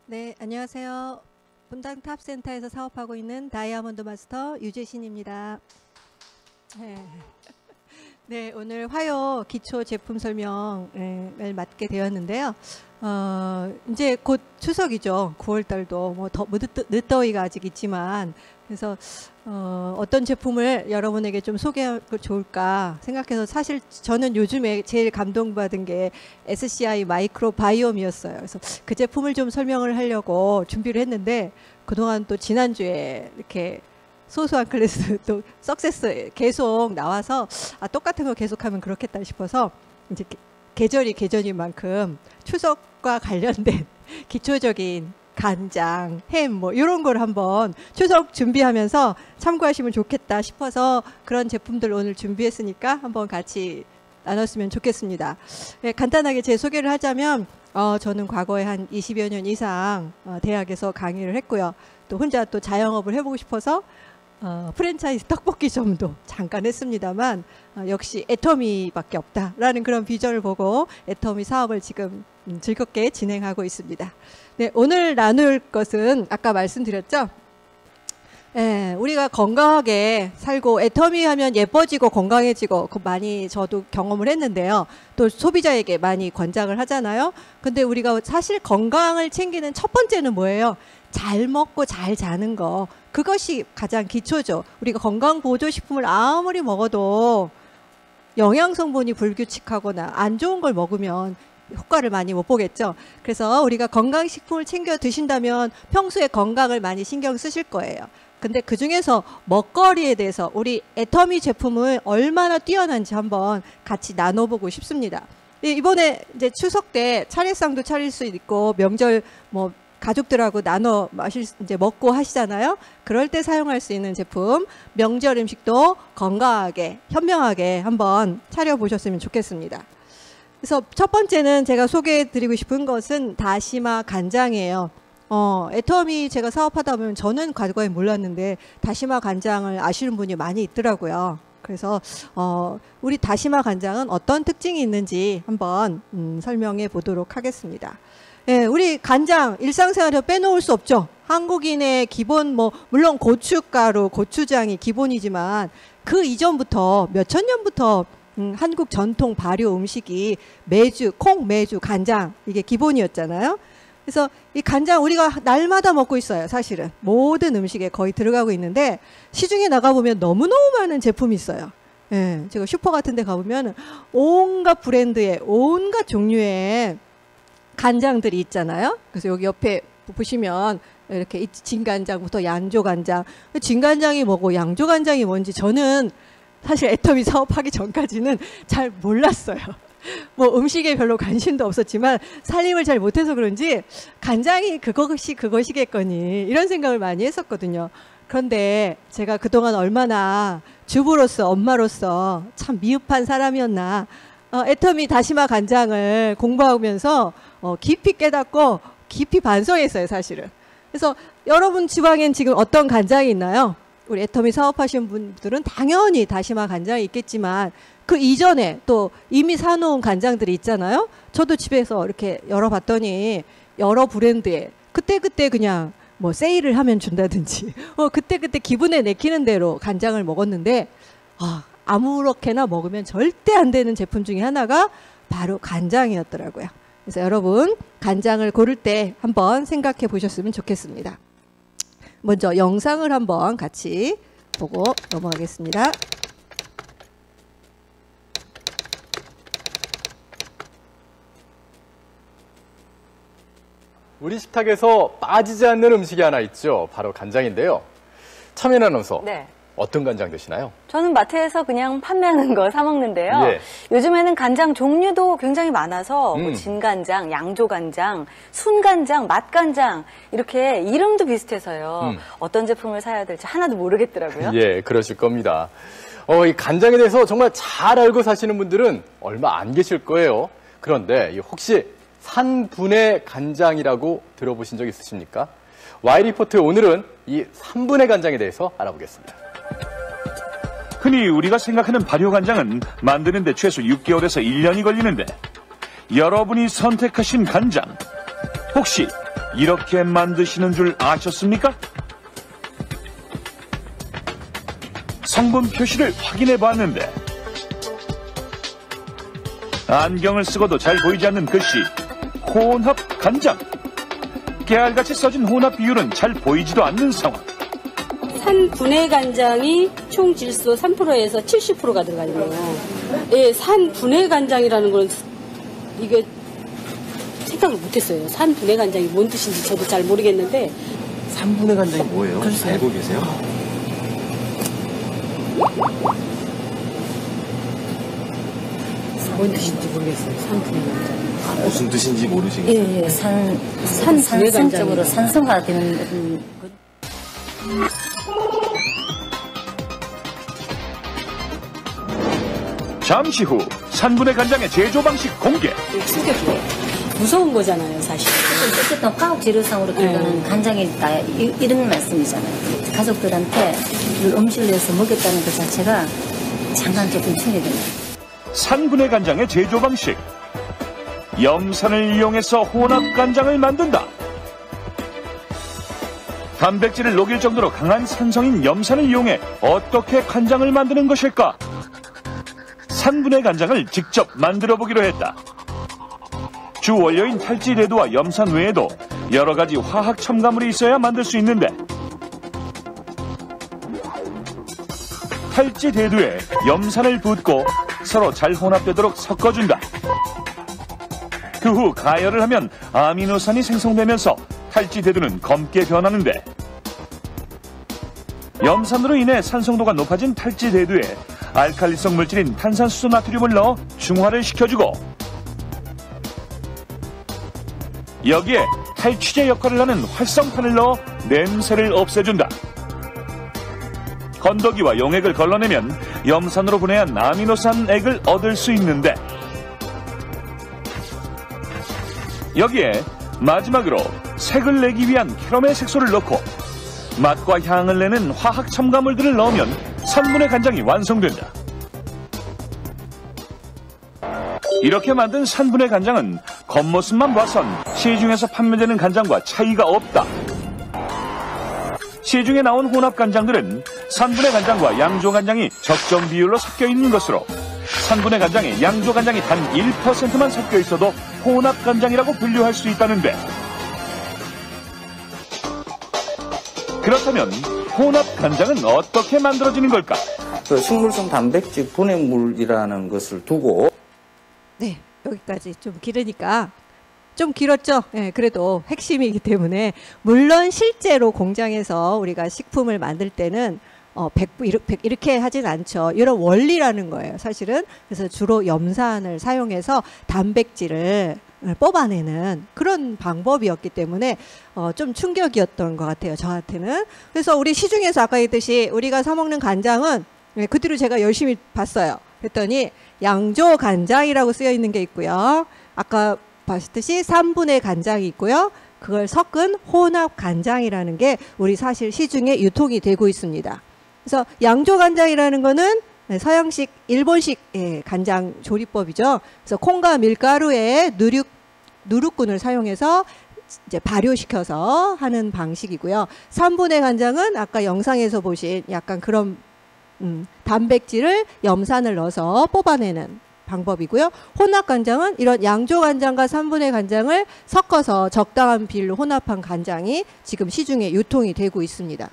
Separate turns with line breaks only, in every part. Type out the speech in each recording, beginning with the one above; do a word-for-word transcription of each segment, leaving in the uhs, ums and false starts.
네, 안녕하세요. 분당 탑센터에서 사업하고 있는 다이아몬드 마스터 유재신입니다. 네, 네 오늘 화요 기초 제품 설명을 맡게 되었는데요. 어, 이제 곧 추석이죠. 구월 달도 뭐 더 늦더위가 아직 있지만, 그래서 어, 어떤 제품을 여러분에게 좀 소개하면 좋을까 생각해서, 사실 저는 요즘에 제일 감동받은 게 에스씨아이 마이크로바이옴이었어요. 그래서 그 제품을 좀 설명을 하려고 준비를 했는데, 그동안 또 지난주에 이렇게 소소한 클래스 또 석세스 계속 나와서 아 똑같은 거 계속하면 그렇겠다 싶어서, 이제 계절이 계절인 만큼 추석과 관련된 기초적인 간장, 햄 뭐 이런 걸 한번 추석 준비하면서 참고하시면 좋겠다 싶어서 그런 제품들 오늘 준비했으니까 한번 같이 나눴으면 좋겠습니다. 네, 간단하게 제 소개를 하자면 어, 저는 과거에 한 이십여 년 이상 어, 대학에서 강의를 했고요. 또 혼자 또 자영업을 해보고 싶어서 어, 프랜차이즈 떡볶이점도 잠깐 했습니다만 어, 역시 애터미밖에 없다라는 그런 비전을 보고 애터미 사업을 지금 음, 즐겁게 진행하고 있습니다. 네, 오늘 나눌 것은 아까 말씀드렸죠. 예, 우리가 건강하게 살고 애터미 하면 예뻐지고 건강해지고 그 많이 저도 경험을 했는데요. 또 소비자에게 많이 권장을 하잖아요. 근데 우리가 사실 건강을 챙기는 첫 번째는 뭐예요? 잘 먹고 잘 자는 거. 그것이 가장 기초죠. 우리가 건강보조식품을 아무리 먹어도 영양성분이 불규칙하거나 안 좋은 걸 먹으면 효과를 많이 못 보겠죠. 그래서 우리가 건강식품을 챙겨 드신다면 평소에 건강을 많이 신경 쓰실 거예요. 근데 그 중에서 먹거리에 대해서 우리 애터미 제품을 얼마나 뛰어난지 한번 같이 나눠보고 싶습니다. 이번에 이제 추석 때 차례상도 차릴 수 있고 명절 뭐 가족들하고 나눠 마실 이제 먹고 하시잖아요. 그럴 때 사용할 수 있는 제품, 명절 음식도 건강하게 현명하게 한번 차려 보셨으면 좋겠습니다. 그래서 첫 번째는 제가 소개해드리고 싶은 것은 다시마 간장이에요. 어, 애터미 제가 사업하다 보면 저는 과거에 몰랐는데 다시마 간장을 아시는 분이 많이 있더라고요. 그래서 어, 우리 다시마 간장은 어떤 특징이 있는지 한번 음, 설명해 보도록 하겠습니다. 예, 우리 간장 일상생활에 빼놓을 수 없죠. 한국인의 기본 뭐 물론 고춧가루, 고추장이 기본이지만 그 이전부터 몇천 년부터 음, 한국 전통 발효 음식이 메주, 콩, 메주, 간장 이게 기본이었잖아요. 그래서 이 간장 우리가 날마다 먹고 있어요. 사실은 모든 음식에 거의 들어가고 있는데 시중에 나가보면 너무너무 많은 제품이 있어요. 예, 제가 슈퍼 같은 데 가보면 온갖 브랜드의 온갖 종류의 간장들이 있잖아요. 그래서 여기 옆에 보시면 이렇게 진간장부터 양조간장, 진간장이 뭐고 양조간장이 뭔지 저는 사실 애터미 사업하기 전까지는 잘 몰랐어요. 뭐 음식에 별로 관심도 없었지만 살림을 잘 못해서 그런지 간장이 그것이 그것이겠거니 이런 생각을 많이 했었거든요. 그런데 제가 그동안 얼마나 주부로서 엄마로서 참 미흡한 사람이었나. 어, 애터미 다시마 간장을 공부하면서 어, 깊이 깨닫고 깊이 반성했어요, 사실은. 그래서 여러분 지방엔 지금 어떤 간장이 있나요? 우리 애터미 사업하시는 분들은 당연히 다시마 간장이 있겠지만 그 이전에 또 이미 사놓은 간장들이 있잖아요. 저도 집에서 이렇게 열어봤더니 여러 브랜드에 그때그때 그냥 뭐 세일을 하면 준다든지 어, 그때그때 기분에 내키는 대로 간장을 먹었는데 아, 아무렇게나 먹으면 절대 안 되는 제품 중에 하나가 바로 간장이었더라고요. 그래서 여러분 간장을 고를 때 한번 생각해 보셨으면 좋겠습니다. 먼저 영상을 한번 같이 보고 넘어가겠습니다.
우리 식탁에서 빠지지 않는 음식이 하나 있죠. 바로 간장인데요. 차민 아나운서,
네.
어떤 간장 드시나요?
저는 마트에서 그냥 판매하는 거 사 먹는데요.
예.
요즘에는 간장 종류도 굉장히 많아서
음.
뭐 진간장, 양조간장, 순간장, 맛간장 이렇게 이름도 비슷해서요.
음.
어떤 제품을 사야 될지 하나도 모르겠더라고요.
예, 그러실 겁니다. 어, 이 간장에 대해서 정말 잘 알고 사시는 분들은 얼마 안 계실 거예요. 그런데 혹시 산분해 간장이라고 들어보신 적 있으십니까? Y리포트 오늘은 이 산분해 간장에 대해서 알아보겠습니다.
흔히 우리가 생각하는 발효간장은 만드는데 최소 육 개월에서 일 년이 걸리는데 여러분이 선택하신 간장 혹시 이렇게 만드시는 줄 아셨습니까? 성분 표시를 확인해 봤는데 안경을 쓰고도 잘 보이지 않는 글씨 혼합 간장. 깨알같이 써진 혼합 비율은 잘 보이지도 않는 상황.
산분해 간장이 총 질소 삼 퍼센트에서 칠십 퍼센트가 들어가 있네요. 예, 산분해 간장이라는 건 이게 생각을 못했어요. 산분해 간장이 뭔 뜻인지 저도 잘 모르겠는데.
산분해 간장이 뭐예요?
글쎄요.
알고 계세요?
뭔 뜻인지 모르겠어요. 산분해 간장.
아, 무슨 뜻인지 모르시겠어요?
예, 예, 산,
산
산성적으로 산성화되는 음,
잠시 후 산분해 간장의 제조 방식 공개.
충격이에요. 무서운 거잖아요, 사실.
어쨌든 화학 재료상으로 들어가는
네.
간장이다 이- 이런 말씀이잖아요. 가족들한테 이걸 음식을 내서 먹였다는 것 자체가 잠깐 조금 충격이네요.
산분해 간장의 제조 방식. 염산을 이용해서 혼합 간장을 만든다. 단백질을 녹일 정도로 강한 산성인 염산을 이용해 어떻게 간장을 만드는 것일까? 산분해 간장을 직접 만들어 보기로 했다. 주 원료인 탈지대두와 염산 외에도 여러 가지 화학 첨가물이 있어야 만들 수 있는데 탈지대두에 염산을 붓고 서로 잘 혼합되도록 섞어준다. 그 후 가열을 하면 아미노산이 생성되면서 탈지대두는 검게 변하는데 염산으로 인해 산성도가 높아진 탈지대두에 알칼리성 물질인 탄산수소 나트륨을 넣어 중화를 시켜주고 여기에 탈취제 역할을 하는 활성탄을 넣어 냄새를 없애준다. 건더기와 용액을 걸러내면 염산으로 분해한 아미노산액을 얻을 수 있는데 여기에 마지막으로 색을 내기 위한 캐러멜 색소를 넣고 맛과 향을 내는 화학 첨가물들을 넣으면 산분해 간장이 완성된다. 이렇게 만든 산분해 간장은 겉모습만 봐선 시중에서 판매되는 간장과 차이가 없다. 시중에 나온 혼합 간장들은 산분해 간장과 양조 간장이 적정 비율로 섞여 있는 것으로 산분해 간장에 양조 간장이 단 일 퍼센트만 섞여 있어도 혼합 간장이라고 분류할 수 있다는데 그렇다면 혼합 간장은 어떻게 만들어지는 걸까?
그 식물성 단백질 분해물이라는 것을 두고
네, 여기까지 좀 길으니까 좀 길었죠? 네, 그래도 핵심이기 때문에 물론 실제로 공장에서 우리가 식품을 만들 때는 어, 백, 이렇게, 이렇게 하진 않죠. 이런 원리라는 거예요, 사실은. 그래서 주로 염산을 사용해서 단백질을 뽑아내는 그런 방법이었기 때문에 어, 좀 충격이었던 것 같아요, 저한테는. 그래서 우리 시중에서 아까 얘기했듯이 우리가 사 먹는 간장은 네, 그 뒤로 제가 열심히 봤어요. 그랬더니 양조 간장이라고 쓰여 있는 게 있고요. 아까 봤듯이 삼분의 간장이 있고요. 그걸 섞은 혼합 간장이라는 게 우리 사실 시중에 유통이 되고 있습니다. 그래서 양조 간장이라는 거는 서양식, 일본식 예, 간장 조리법이죠. 그래서 콩과 밀가루에 누룩, 누룩군을 사용해서 이제 발효시켜서 하는 방식이고요. 삼분의 간장은 아까 영상에서 보신 약간 그런 음, 단백질을 염산을 넣어서 뽑아내는 방법이고요. 혼합 간장은 이런 양조 간장과 삼분의 간장을 섞어서 적당한 비율로 혼합한 간장이 지금 시중에 유통이 되고 있습니다.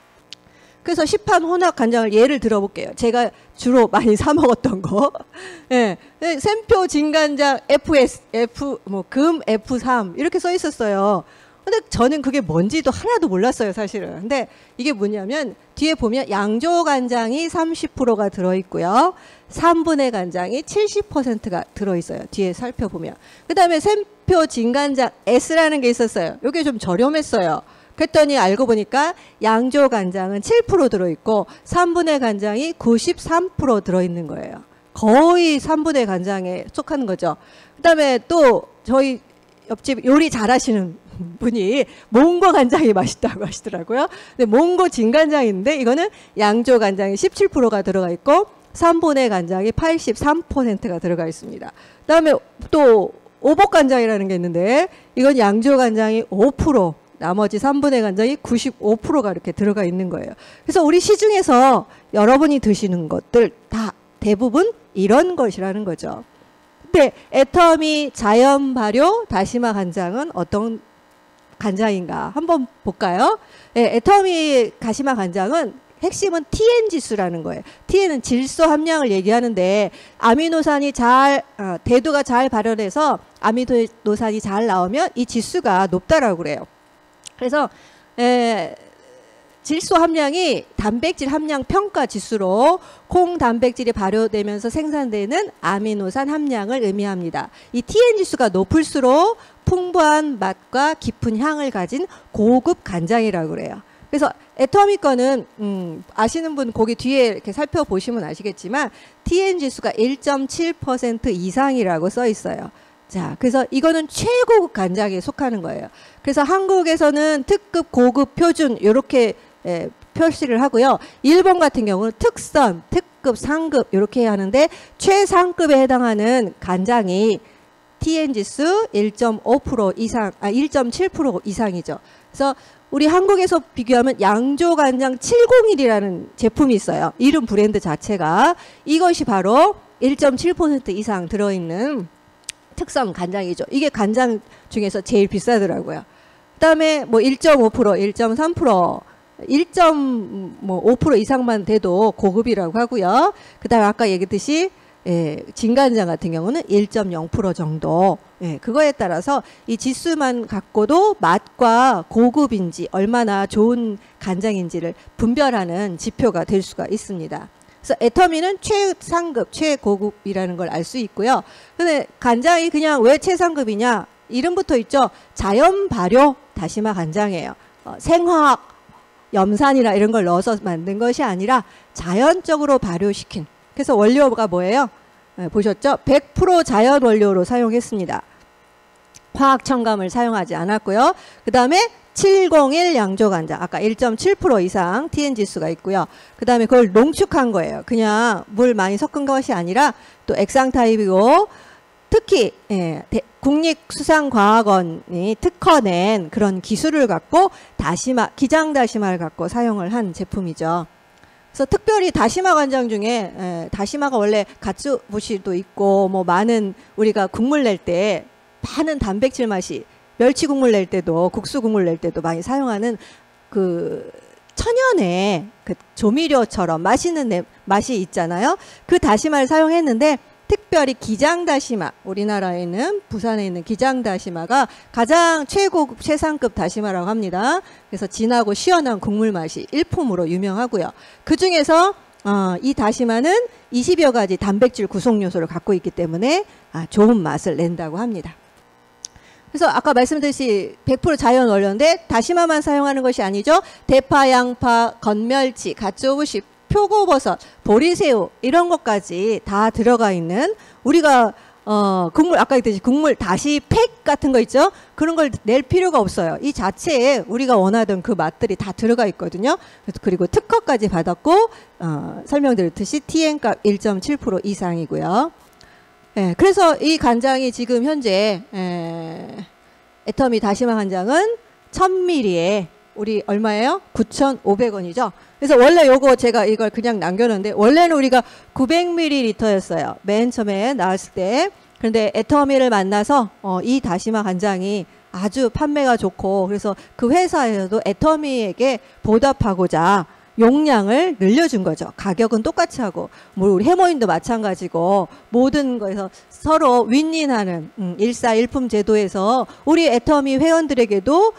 그래서 시판 혼합 간장을 예를 들어볼게요. 제가 주로 많이 사 먹었던 거. 예. 샘표 진간장 에프에스, F, 뭐, 금 에프 삼 이렇게 써 있었어요. 근데 저는 그게 뭔지도 하나도 몰랐어요, 사실은. 근데 이게 뭐냐면 뒤에 보면 양조 간장이 삼십 퍼센트가 들어있고요. 삼분의 간장이 칠십 퍼센트가 들어있어요. 뒤에 살펴보면. 그 다음에 샘표 진간장 S라는 게 있었어요. 이게 좀 저렴했어요. 그랬더니 알고 보니까 양조 간장은 칠 퍼센트 들어있고 삼분의 간장이 구십삼 퍼센트 들어있는 거예요. 거의 삼분의 간장에 속하는 거죠. 그 다음에 또 저희 옆집 요리 잘하시는 분이 몽고 간장이 맛있다고 하시더라고요. 근데 몽고 진간장인데 이거는 양조 간장이 십칠 퍼센트가 들어가 있고 삼분의 간장이 팔십삼 퍼센트가 들어가 있습니다. 그 다음에 또 오복간장이라는 게 있는데 이건 양조간장이 오 퍼센트, 나머지 삼 분의 간장이 구십오 퍼센트가 이렇게 들어가 있는 거예요. 그래서 우리 시중에서 여러분이 드시는 것들 다 대부분 이런 것이라는 거죠. 근데 애터미 자연 발효 다시마 간장은 어떤 간장인가 한번 볼까요? 네, 애터미 다시마 간장은 핵심은 티엔 지수라는 거예요. 티엔은 질소 함량을 얘기하는데 아미노산이 잘 어, 대두가 잘 발현해서 아미노산이 잘 나오면 이 지수가 높다라고 그래요. 그래서 에, 질소 함량이 단백질 함량 평가 지수로 콩 단백질이 발효되면서 생산되는 아미노산 함량을 의미합니다. 이 티엔 지수가 높을수록 풍부한 맛과 깊은 향을 가진 고급 간장이라고 그래요. 그래서 애터미 거는 음, 아시는 분 거기 뒤에 이렇게 살펴보시면 아시겠지만 티엔 지수가 일 점 칠 퍼센트 이상이라고 써 있어요. 자, 그래서 이거는 최고급 간장에 속하는 거예요. 그래서 한국에서는 특급, 고급, 표준 이렇게 예, 표시를 하고요. 일본 같은 경우는 특선, 특급, 상급 이렇게 하는데 최상급에 해당하는 간장이 티엔 지수 일 점 오 퍼센트 이상, 아 일 점 칠 퍼센트 이상이죠. 그래서 우리 한국에서 비교하면 양조간장 칠공일이라는 제품이 있어요. 이름 브랜드 자체가. 이것이 바로 일 점 칠 퍼센트 이상 들어있는 특성 간장이죠. 이게 간장 중에서 제일 비싸더라고요. 그 다음에 뭐 일 점 오 퍼센트, 일 점 삼 퍼센트, 일 점 오 퍼센트 이상만 돼도 고급이라고 하고요. 그 다음에 아까 얘기했듯이 예, 진간장 같은 경우는 일 점 영 퍼센트 정도. 예, 그거에 따라서 이 지수만 갖고도 맛과 고급인지 얼마나 좋은 간장인지를 분별하는 지표가 될 수가 있습니다. 그래서 애터미는 최상급, 최고급이라는 걸 알 수 있고요. 근데 간장이 그냥 왜 최상급이냐? 이름부터 있죠. 자연 발효 다시마 간장이에요. 어, 생화학, 염산이나 이런 걸 넣어서 만든 것이 아니라 자연적으로 발효시킨. 그래서 원료가 뭐예요? 네, 보셨죠? 백 퍼센트 자연 원료로 사용했습니다. 화학 첨가물 사용하지 않았고요. 그 다음에 칠공일 양조간장, 아까 일 점 칠 퍼센트 이상 티엔 지수가 있고요. 그 다음에 그걸 농축한 거예요. 그냥 물 많이 섞은 것이 아니라 또 액상 타입이고 특히 예, 국립수산과학원이 특허낸 그런 기술을 갖고 다시마, 기장 다시마를 갖고 사용을 한 제품이죠. 그래서 특별히 다시마 간장 중에 에, 다시마가 원래 가츠부시도 있고 뭐 많은 우리가 국물 낼 때 많은 단백질 맛이 멸치 국물 낼 때도 국수 국물 낼 때도 많이 사용하는 그 천연의 그 조미료처럼 맛있는 내, 맛이 있잖아요. 그 다시마를 사용했는데 특별히 기장 다시마, 우리나라에 있는 부산에 있는 기장 다시마가 가장 최고급 최상급 다시마라고 합니다. 그래서 진하고 시원한 국물 맛이 일품으로 유명하고요. 그 중에서 어, 이 다시마는 이십여 가지 단백질 구성 요소를 갖고 있기 때문에 아, 좋은 맛을 낸다고 합니다. 그래서 아까 말씀드렸듯이 백 퍼센트 자연 원료인데 다시마만 사용하는 것이 아니죠. 대파, 양파, 건멸치, 가츠오부시, 표고버섯, 보리새우 이런 것까지 다 들어가 있는 우리가 어 국물 아까 얘기했듯이 국물 다시 팩 같은 거 있죠. 그런 걸 낼 필요가 없어요. 이 자체에 우리가 원하던 그 맛들이 다 들어가 있거든요. 그리고 특허까지 받았고 어, 설명드렸듯이 티엔값 일 점 칠 퍼센트 이상이고요. 예, 그래서 이 간장이 지금 현재 에, 애터미 다시마 간장은 천 밀리리터에 우리 얼마예요? 구천오백 원이죠. 그래서 원래 요거 제가 이걸 그냥 남겨놓는데 원래는 우리가 구백 밀리리터였어요. 맨 처음에 나왔을 때. 그런데 애터미를 만나서 어, 이 다시마 간장이 아주 판매가 좋고 그래서 그 회사에서도 애터미에게 보답하고자 용량을 늘려준 거죠. 가격은 똑같이 하고 뭐 우리 해모인도 마찬가지고 모든 거에서 서로 윈윈하는 음, 일사일품 제도에서 우리 애터미 회원들에게도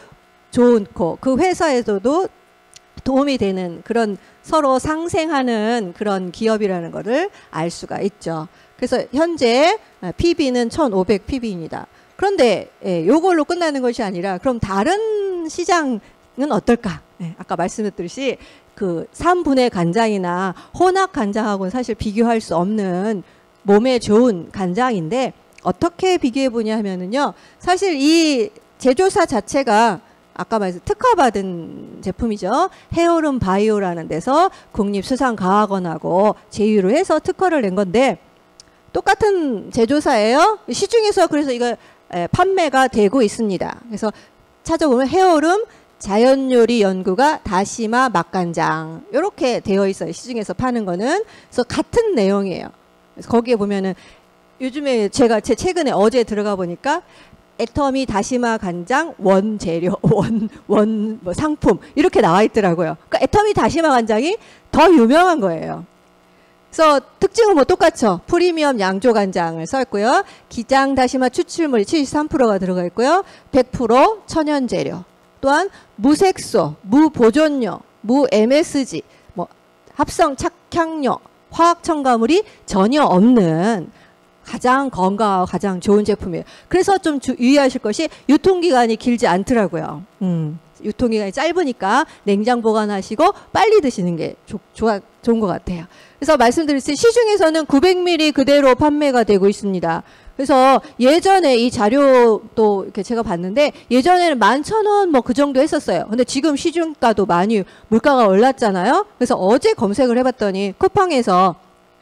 좋고 그 회사에서도 도움이 되는 그런 서로 상생하는 그런 기업이라는 것을 알 수가 있죠. 그래서 현재 피비는 천오백 피비입니다. 그런데 예, 요걸로 끝나는 것이 아니라 그럼 다른 시장은 어떨까? 예, 아까 말씀드렸듯이 그 삼 분의 간장이나 혼합 간장하고는 사실 비교할 수 없는 몸에 좋은 간장인데 어떻게 비교해 보냐 하면은요. 사실 이 제조사 자체가 아까 말씀 특허받은 제품이죠. 해오름 바이오라는 데서 국립수산과학원하고 제휴를 해서 특허를 낸 건데 똑같은 제조사예요. 시중에서 그래서 이거 에, 판매가 되고 있습니다. 그래서 찾아보면 해오름 자연요리 연구가 다시마 맛간장 이렇게 되어 있어요. 시중에서 파는 거는. 그래서 같은 내용이에요. 그래서 거기에 보면은 요즘에 제가 제 최근에 어제 들어가 보니까 애터미 다시마 간장 원재료 원 원 뭐 상품 이렇게 나와 있더라고요. 그러니까 애터미 다시마 간장이 더 유명한 거예요. 그래서 특징은 뭐 똑같죠. 프리미엄 양조 간장을 썼고요. 기장 다시마 추출물이 칠십삼 퍼센트가 들어가 있고요. 백 퍼센트 천연 재료. 또한 무색소, 무보존료, 무 엠에스지, 뭐 합성 착향료, 화학 첨가물이 전혀 없는 가장 건강하고 가장 좋은 제품이에요. 그래서 좀 주, 유의하실 것이 유통기간이 길지 않더라고요. 음, 유통기간이 짧으니까 냉장 보관하시고 빨리 드시는 게 조, 좋아, 좋은 것 같아요. 그래서 말씀드렸듯이 시중에서는 구백 밀리리터 그대로 판매가 되고 있습니다. 그래서 예전에 이 자료도 이렇게 제가 봤는데 예전에는 만 천 원 뭐 그 정도 했었어요. 근데 지금 시중가도 많이 물가가 올랐잖아요. 그래서 어제 검색을 해봤더니 쿠팡에서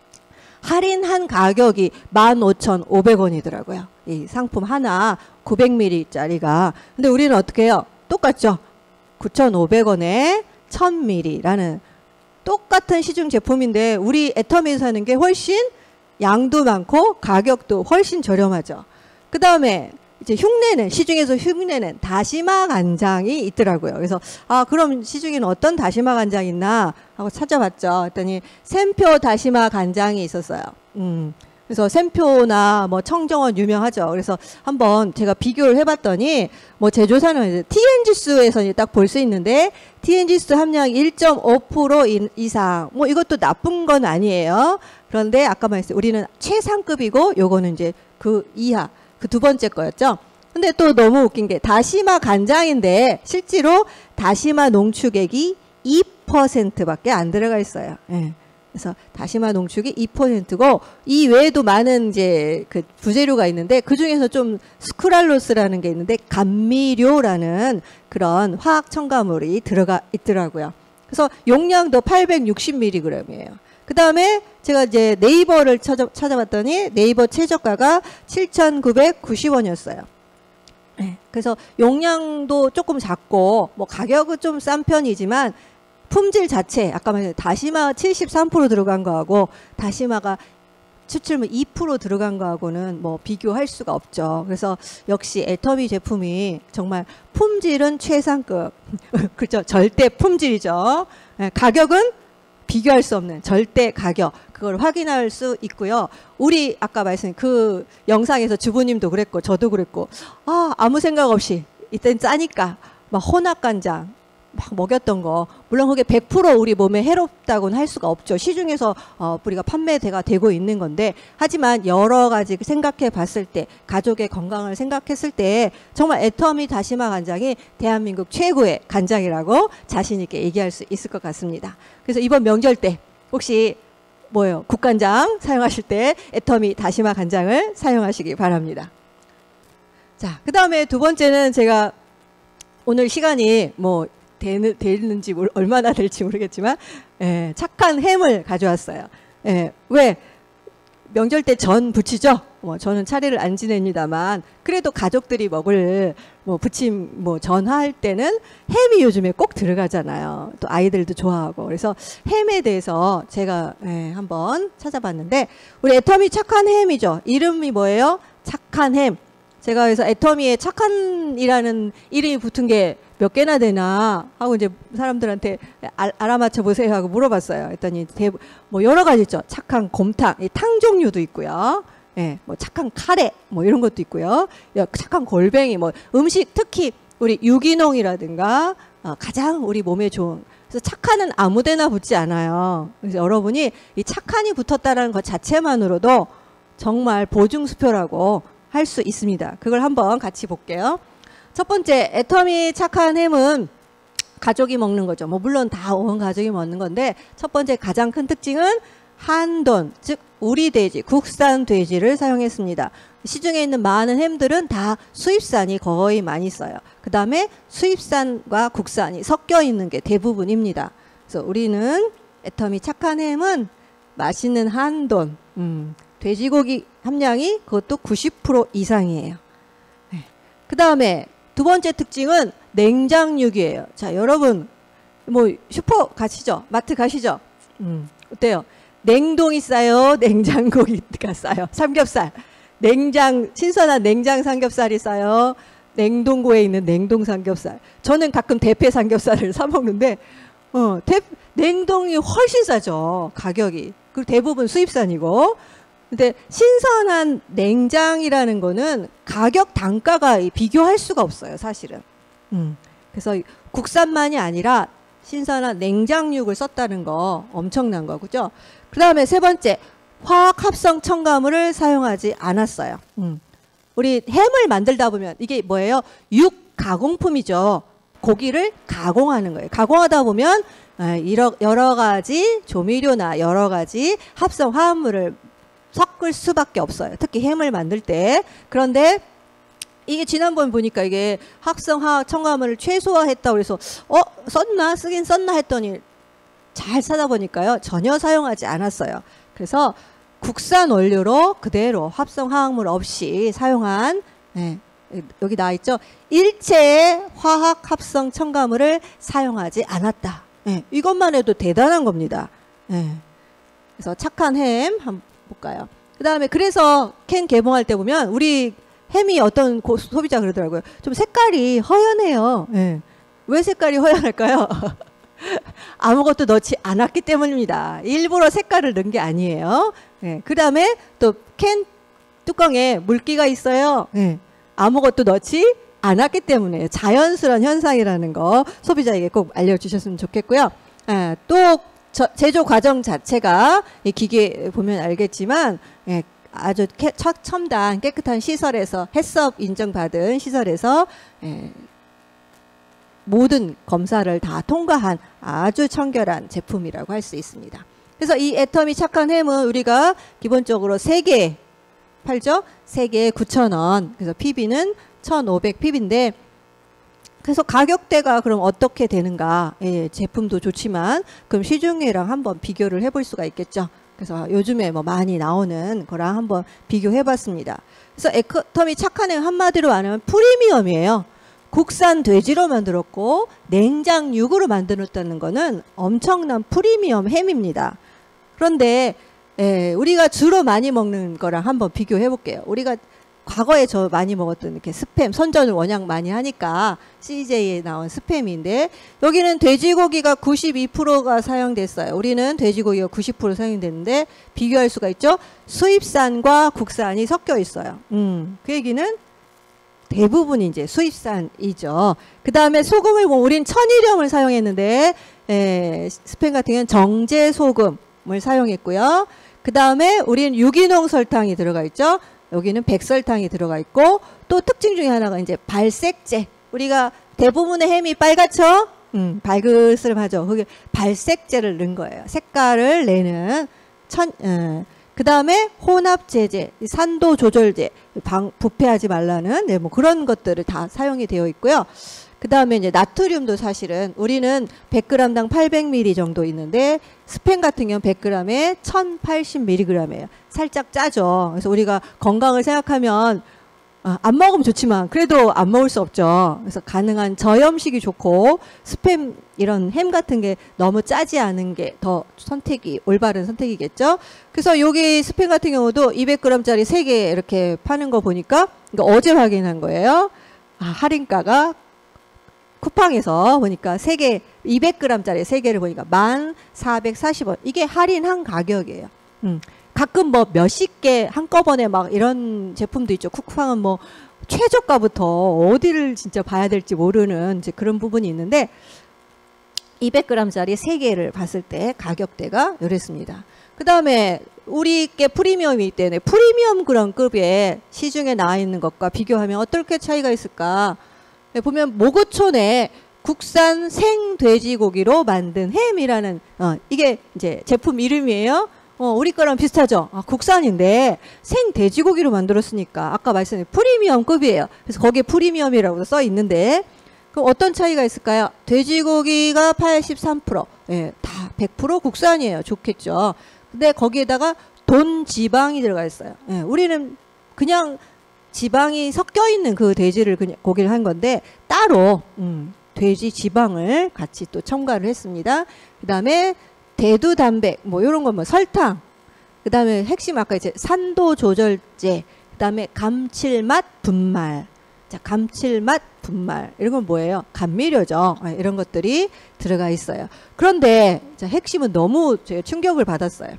할인한 가격이 만 오천오백 원이더라고요. 이 상품 하나 구백 밀리리터짜리가. 근데 우리는 어떻게 해요? 똑같죠? 구천오백 원에 천 밀리리터라는 똑같은 시중 제품인데 우리 애터미에서 사는 게 훨씬 양도 많고 가격도 훨씬 저렴하죠. 그 다음에 이제 흉내는 시중에서 흉내는 다시마 간장이 있더라고요. 그래서 아 그럼 시중에는 어떤 다시마 간장이 있나 하고 찾아봤죠. 했더니 샘표 다시마 간장이 있었어요. 음. 그래서 샘표나 뭐 청정원 유명하죠. 그래서 한번 제가 비교를 해봤더니 뭐 제조사는 티엔지수에서 딱 볼 수 있는데 티엔지수 함량 일 점 오 퍼센트 이상 뭐 이것도 나쁜 건 아니에요. 그런데 아까 말했어요. 우리는 최상급이고 요거는 이제 그 이하 그 두 번째 거였죠. 근데 또 너무 웃긴 게 다시마 간장인데 실제로 다시마 농축액이 이 퍼센트밖에 안 들어가 있어요. 예. 그래서 다시마 농축이 이 퍼센트고 이 외에도 많은 이제 그 부재료가 있는데 그 중에서 좀 스크랄로스라는 게 있는데 감미료라는 그런 화학 첨가물이 들어가 있더라고요. 그래서 용량도 팔백육십 밀리그램이에요. 그 다음에 제가 이제 네이버를 찾아, 찾아봤더니 네이버 최저가가 칠천구백구십 원이었어요. 네, 그래서 용량도 조금 작고 뭐 가격은 좀 싼 편이지만 품질 자체 아까 말했던 다시마 칠십삼 퍼센트 들어간 거하고 다시마가 추출물 이 퍼센트 들어간 거하고는 뭐 비교할 수가 없죠. 그래서 역시 애터미 제품이 정말 품질은 최상급 그렇죠. 절대 품질이죠. 네, 가격은 비교할 수 없는 절대 가격 그걸 확인할 수 있고요. 우리 아까 말씀 그 영상에서 주부님도 그랬고 저도 그랬고 아 아무 생각 없이 이땐 짜니까 막 혼합간장 막 먹였던 거 물론 그게 백 퍼센트 우리 몸에 해롭다고는 할 수가 없죠. 시중에서 어, 우리가 판매가 되고 있는 건데 하지만 여러 가지 생각해 봤을 때 가족의 건강을 생각했을 때 정말 애터미 다시마 간장이 대한민국 최고의 간장이라고 자신 있게 얘기할 수 있을 것 같습니다. 그래서 이번 명절 때 혹시 뭐예요? 국간장 사용하실 때 애터미 다시마 간장을 사용하시기 바랍니다. 자, 그 다음에 두 번째는 제가 오늘 시간이 뭐 되는, 되는지 모르, 얼마나 될지 모르겠지만 예, 착한 햄을 가져왔어요. 예, 왜? 명절 때 전 부치죠? 뭐 저는 차례를 안 지냅니다만 그래도 가족들이 먹을 뭐 부침 뭐 전할 때는 햄이 요즘에 꼭 들어가잖아요. 또 아이들도 좋아하고 그래서 햄에 대해서 제가 예, 한번 찾아봤는데 우리 애터미 착한 햄이죠. 이름이 뭐예요? 착한 햄. 제가 그래서 애터미에 착한이라는 이름이 붙은 게 몇 개나 되나 하고 이제 사람들한테 알, 알아맞혀 보세요 하고 물어봤어요. 했더니 대, 뭐 여러 가지 있죠. 착한 곰탕, 이 탕 종류도 있고요. 예, 뭐 착한 카레, 뭐 이런 것도 있고요. 착한 골뱅이, 뭐 음식 특히 우리 유기농이라든가 어, 가장 우리 몸에 좋은. 그래서 착한은 아무데나 붙지 않아요. 그래서 여러분이 이 착한이 붙었다는 것 자체만으로도 정말 보증수표라고 할 수 있습니다. 그걸 한번 같이 볼게요. 첫 번째, 애터미 착한 햄은 가족이 먹는 거죠. 뭐 물론 다 온 가족이 먹는 건데 첫 번째 가장 큰 특징은 한돈, 즉 우리 돼지, 국산 돼지를 사용했습니다. 시중에 있는 많은 햄들은 다 수입산이 거의 많이 써요. 그 다음에 수입산과 국산이 섞여 있는 게 대부분입니다. 그래서 우리는 애터미 착한 햄은 맛있는 한돈, 음, 돼지고기 함량이 그것도 구십 퍼센트 이상이에요. 네. 그 다음에 두 번째 특징은 냉장육이에요. 자, 여러분 뭐 슈퍼 가시죠? 마트 가시죠? 음, 어때요? 냉동이 싸요? 냉장고기가 싸요? 삼겹살. 냉장, 신선한 냉장 삼겹살이 싸요? 냉동고에 있는 냉동 삼겹살. 저는 가끔 대패 삼겹살을 사 먹는데, 어, 대, 냉동이 훨씬 싸죠. 가격이. 그리고 대부분 수입산이고. 근데 신선한 냉장이라는 거는 가격 단가가 비교할 수가 없어요, 사실은. 음. 그래서 국산만이 아니라 신선한 냉장육을 썼다는 거 엄청난 거죠. 그 다음에 세 번째, 화학 합성 첨가물을 사용하지 않았어요. 음. 우리 햄을 만들다 보면 이게 뭐예요? 육 가공품이죠. 고기를 가공하는 거예요. 가공하다 보면 여러 가지 조미료나 여러 가지 합성 화합물을 섞을 수밖에 없어요. 특히 햄을 만들 때. 그런데 이게 지난번 보니까 이게 합성 화학 첨가물을 최소화했다고 그래서 어? 썼나? 쓰긴 썼나? 했더니 잘 찾아보니까요. 전혀 사용하지 않았어요. 그래서 국산 원료로 그대로 합성 화학물 없이 사용한, 네, 여기 나와 있죠. 일체의 화학 합성 첨가물을 사용하지 않았다. 네, 이것만 해도 대단한 겁니다. 네. 그래서 착한 햄 한번 볼까요? 그 다음에 그래서 캔 개봉할 때 보면 우리 햄이 어떤 고, 소비자 그러더라고요. 좀 색깔이 허연해요. 네. 왜 색깔이 허연할까요? 아무것도 넣지 않았기 때문입니다. 일부러 색깔을 넣은 게 아니에요. 네. 그 다음에 또 캔 뚜껑에 물기가 있어요. 네. 아무것도 넣지 않았기 때문에 자연스러운 현상이라는 거 소비자에게 꼭 알려주셨으면 좋겠고요. 네. 또 저, 제조 과정 자체가 이 기계 보면 알겠지만 예, 아주 깨, 첨단 깨끗한 시설에서 해썹 인정받은 시설에서 예, 모든 검사를 다 통과한 아주 청결한 제품이라고 할 수 있습니다. 그래서 이 애터미 착한 햄은 우리가 기본적으로 세 개 팔죠? 세 개에 구천 원. 그래서 피비는 천오백 피비인데 그래서 가격대가 그럼 어떻게 되는가? 예, 제품도 좋지만 그럼 시중에랑 한번 비교를 해볼 수가 있겠죠. 그래서 요즘에 뭐 많이 나오는 거랑 한번 비교해봤습니다. 그래서 애터미 착한 햄 한마디로 말하면 프리미엄이에요. 국산 돼지로 만들었고 냉장육으로 만들었다는 거는 엄청난 프리미엄 햄입니다. 그런데 예, 우리가 주로 많이 먹는 거랑 한번 비교해 볼게요. 우리가 과거에 저 많이 먹었던 이렇게 스팸, 선전을 워낙 많이 하니까 씨제이에 나온 스팸인데 여기는 돼지고기가 구십이 퍼센트가 사용됐어요. 우리는 돼지고기가 구십 퍼센트 사용됐는데 비교할 수가 있죠. 수입산과 국산이 섞여 있어요. 음, 그 얘기는 대부분 이제 수입산이죠. 그 다음에 소금을 뭐 우린 천일염을 사용했는데 에, 스팸 같은 경우는 정제 소금을 사용했고요. 그 다음에 우린 유기농 설탕이 들어가 있죠. 여기는 백설탕이 들어가 있고 또 특징 중에 하나가 이제 발색제. 우리가 대부분의 햄이 빨갛죠? 음, 발그스름하죠. 그게 발색제를 넣은 거예요. 색깔을 내는 천. 음. 그 다음에 혼합제제, 산도 조절제, 방, 부패하지 말라는 네, 뭐 그런 것들을 다 사용이 되어 있고요. 그 다음에 이제 나트륨도 사실은 우리는 백 그램당 팔백 밀리리터 정도 있는데 스팸 같은 경우는 백 그램에 천팔십 밀리그램이에요. 살짝 짜죠. 그래서 우리가 건강을 생각하면 아, 안 먹으면 좋지만 그래도 안 먹을 수 없죠. 그래서 가능한 저염식이 좋고 스팸 이런 햄 같은 게 너무 짜지 않은 게 더 선택이 올바른 선택이겠죠. 그래서 여기 스팸 같은 경우도 이백 그램짜리 세 개 이렇게 파는 거 보니까 그러니까 어제 확인한 거예요. 아, 할인가가 쿠팡에서 보니까 세 개 이백 그램짜리 세 개를 보니까 만 사백사십 원. 이게 할인한 가격이에요. 음. 가끔 뭐 몇십 개 한꺼번에 막 이런 제품도 있죠. 쿠팡은 뭐 최저가부터 어디를 진짜 봐야 될지 모르는 이제 그런 부분이 있는데 이백 그램짜리 세 개를 봤을 때 가격대가 이랬습니다. 그 다음에 우리께 프리미엄이기 때문에 프리미엄 그램급의 시중에 나와 있는 것과 비교하면 어떻게 차이가 있을까? 보면 모구촌에 국산 생돼지고기로 만든 햄이라는 어, 이게 이제 제품 이름이에요. 어, 우리 거랑 비슷하죠. 아, 국산인데 생돼지고기로 만들었으니까 아까 말씀드린 프리미엄급이에요. 그래서 거기에 프리미엄이라고 써 있는데 그럼 어떤 차이가 있을까요? 돼지고기가 팔십삼 퍼센트, 예, 다 백 퍼센트 국산이에요. 좋겠죠. 근데 거기에다가 돈 지방이 들어가 있어요. 예, 우리는 그냥 지방이 섞여 있는 그 돼지를 그냥 고기를 한 건데 따로 음, 돼지 지방을 같이 또 첨가를 했습니다. 그다음에 대두 단백 뭐 이런 거 뭐 설탕, 그다음에 핵심 아까 이제 산도 조절제, 그다음에 감칠맛 분말. 자, 감칠맛 분말 이런 건 뭐예요? 감미료죠. 네, 이런 것들이 들어가 있어요. 그런데 자, 핵심은 너무 제가 충격을 받았어요.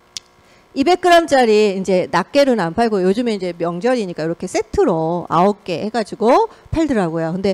이백 그램짜리 이제 낱개로는 안 팔고 요즘에 이제 명절이니까 이렇게 세트로 아홉 개 해가지고 팔더라고요. 근데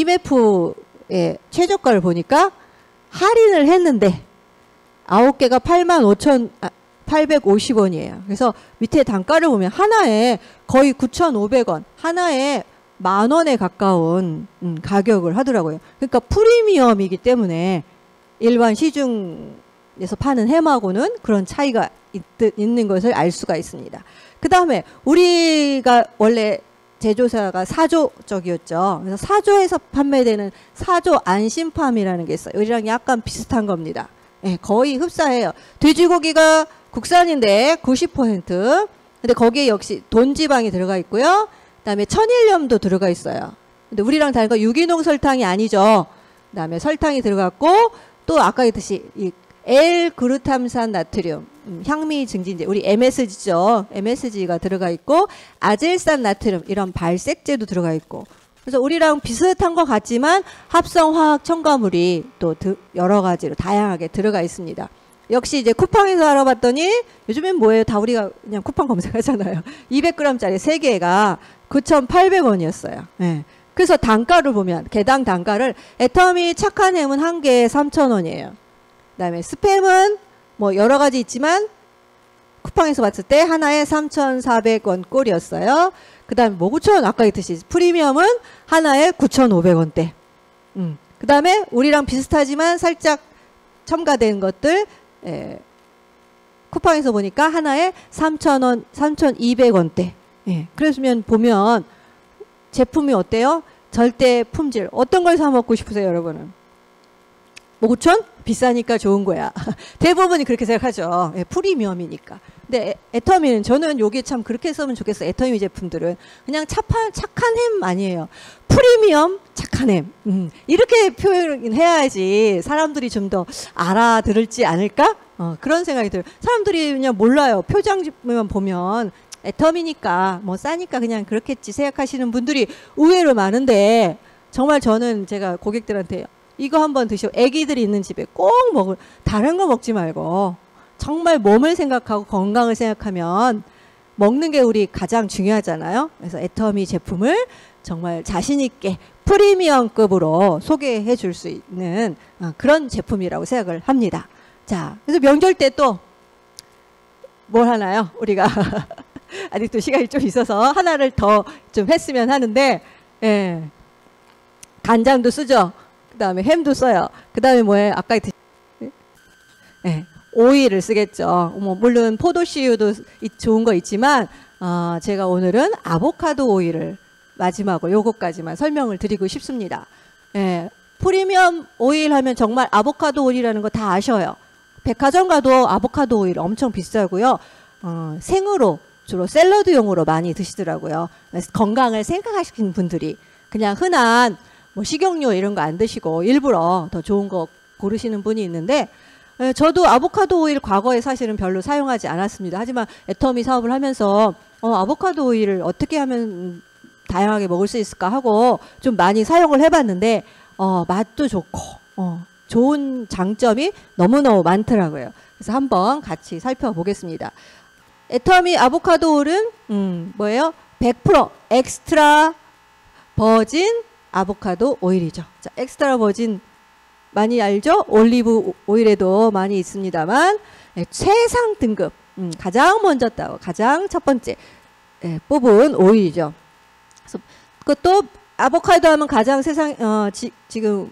위메프의 최저가를 보니까 할인을 했는데 아홉 개가 팔만 오천팔백오십 원이에요. 그래서 밑에 단가를 보면 하나에 거의 구천오백 원, 하나에 만 원에 가까운 음, 가격을 하더라고요. 그러니까 프리미엄이기 때문에 일반 시중에서 파는 햄하고는 그런 차이가 있, 있는 것을 알 수가 있습니다. 그 다음에 우리가 원래 제조사가 사조 쪽이었죠. 그래서 사조에서 판매되는 사조 안심팜이라는 게 있어요. 우리랑 약간 비슷한 겁니다. 네, 거의 흡사해요. 돼지고기가 국산인데 구십 퍼센트. 근데 거기에 역시 돈지방이 들어가 있고요. 그다음에 천일염도 들어가 있어요. 근데 우리랑 다른 거 유기농 설탕이 아니죠. 그다음에 설탕이 들어갔고 또 아까 했듯이 이 L-그루탐산 나트륨 음, 향미 증진제 우리 엠에스지죠. 엠에스지가 들어가 있고 아젤산 나트륨 이런 발색제도 들어가 있고 그래서 우리랑 비슷한 것 같지만 합성 화학 첨가물이 또 여러 가지로 다양하게 들어가 있습니다. 역시 이제 쿠팡에서 알아봤더니 요즘엔 뭐예요? 다 우리가 그냥 쿠팡 검색하잖아요. 이백 그램짜리 세 개가 구천팔백 원이었어요. 네. 그래서 단가를 보면 개당 단가를 애터미 착한 햄은 한 개에 삼천 원이에요. 그다음에 스팸은 뭐 여러 가지 있지만 쿠팡에서 봤을 때 하나에 삼천사백 원 꼴이었어요. 그다음에 뭐 구천 원 아까 했듯이 프리미엄은 하나에 구천오백 원대. 음. 그다음에 우리랑 비슷하지만 살짝 첨가된 것들 예. 쿠팡에서 보니까 하나에 삼천 원, 삼천이백 원대. 예. 그러면 보면 제품이 어때요? 절대 품질. 어떤 걸 사 먹고 싶으세요, 여러분은? 뭐 구천? 비싸니까 좋은 거야. 대부분이 그렇게 생각하죠. 예, 프리미엄이니까. 근데 애터미는 저는 여기 참 그렇게 쓰면 좋겠어요. 애터미 제품들은 그냥 착한, 착한 햄 아니에요. 프리미엄 착한 햄. 음, 이렇게 표현해야지 사람들이 좀 더 알아들을지 않을까? 어, 그런 생각이 들어요. 사람들이 그냥 몰라요. 표장만 보면 애터미니까 뭐 싸니까 그냥 그렇겠지 생각하시는 분들이 의외로 많은데 정말 저는 제가 고객들한테 이거 한번 드시고 애기들이 있는 집에 꼭 먹을 다른 거 먹지 말고 정말 몸을 생각하고 건강을 생각하면 먹는 게 우리 가장 중요하잖아요. 그래서 애터미 제품을 정말 자신 있게 프리미엄급으로 소개해 줄 수 있는 그런 제품이라고 생각을 합니다. 자, 그래서 명절 때 또 뭘 하나요? 우리가 아직도 시간이 좀 있어서 하나를 더 좀 했으면 하는데 예. 간장도 쓰죠. 그 다음에 햄도 써요. 그 다음에 뭐예요? 아까 드... 예. 오일을 쓰겠죠. 뭐 물론 포도씨유도 좋은 거 있지만 어, 제가 오늘은 아보카도 오일을 마지막으로 요것까지만 설명을 드리고 싶습니다. 예. 프리미엄 오일 하면 정말 아보카도 오일이라는 거 다 아셔요. 백화점 가도 아보카도 오일 엄청 비싸고요. 어, 생으로 주로 샐러드용으로 많이 드시더라고요. 그래서 건강을 생각하시는 분들이 그냥 흔한 뭐 식용유 이런 거 안 드시고 일부러 더 좋은 거 고르시는 분이 있는데 에, 저도 아보카도 오일 과거에 사실은 별로 사용하지 않았습니다. 하지만 애터미 사업을 하면서 어, 아보카도 오일을 어떻게 하면 다양하게 먹을 수 있을까 하고 좀 많이 사용을 해봤는데 어, 맛도 좋고 어, 좋은 장점이 너무너무 많더라고요. 그래서 한번 같이 살펴보겠습니다. 애터미 아보카도 오일은 음, 뭐예요? 백 퍼센트 엑스트라 버진 아보카도 오일이죠. 자, 엑스트라 버진 많이 알죠? 올리브 오일에도 많이 있습니다만 네, 최상 등급 음, 가장 먼저 따고 가장 첫 번째 네, 뽑은 오일이죠. 그래서 그것도 아보카도 하면 가장 세상 어, 지, 지금